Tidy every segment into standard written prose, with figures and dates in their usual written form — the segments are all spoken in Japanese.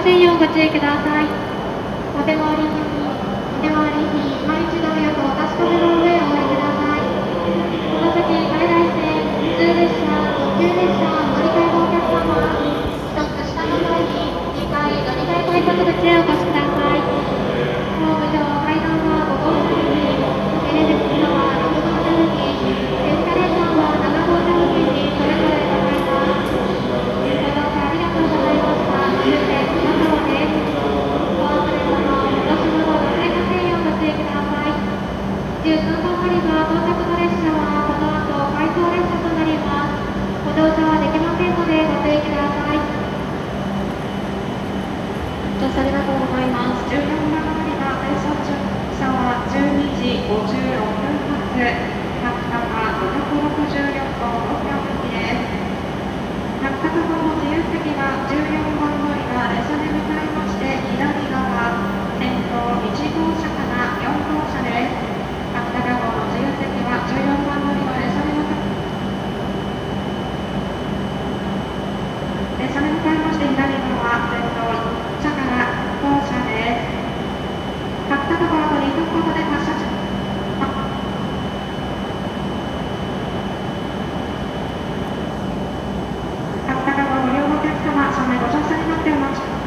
せんようご注意ください。お手回り品、今一度よくお確かめの上お降りください。この先、海外線、普通列車、特急列車、乗り換えのお客様、一つ下の階に2階乗り換え改札口へお越しください。ホーム上、階段は5号車向き、エレベーターは6号車向き、エスカレーターは7号車向きにそれぞれございます。ご乗車ありがとうございました。終点、金沢です。お忘れ物、戻し物、ご買いませんようご注意ください。13番乗り場到着の列車はこの後回送列車となります。ご乗車はできませんのでご注意ください。ご乗車ありがとうございます。14番乗り場停車は12時56分発、博多564号6両行きです。博多号の自由席は14番乗り場列車で向かいまして左側、先頭1号車から4号車です。博多号の自由席は14番乗り場列車で向かいまして左側、先頭1号車から5号車です。博多号と2分ほどで発車します。博多号ご利用のお客様、車内ご乗車になってお待ちください。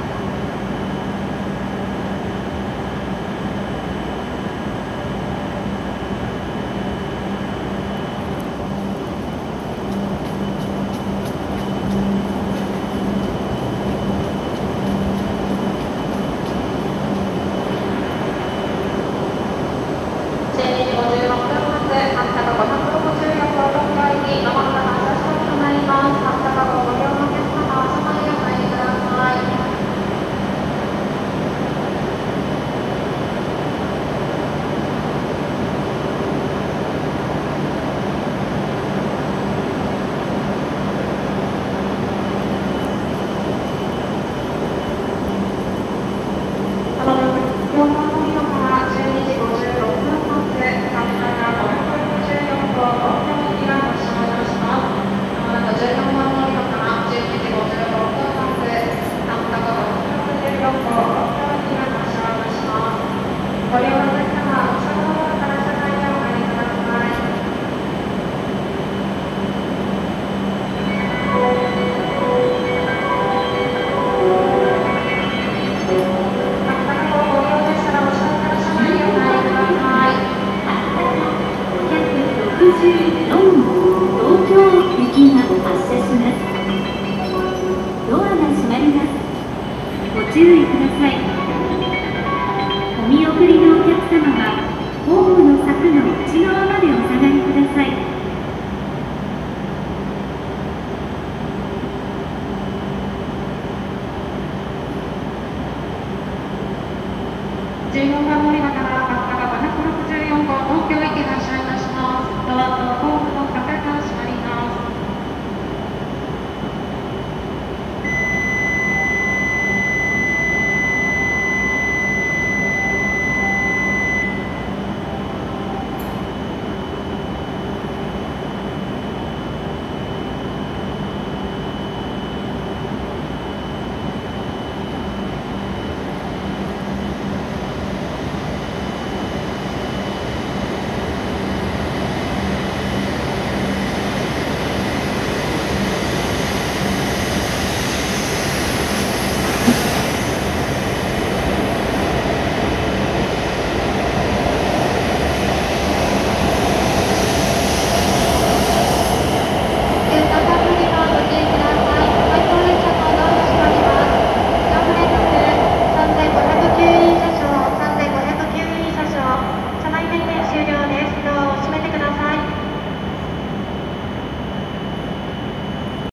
ご注意ください。お見送りのお客様は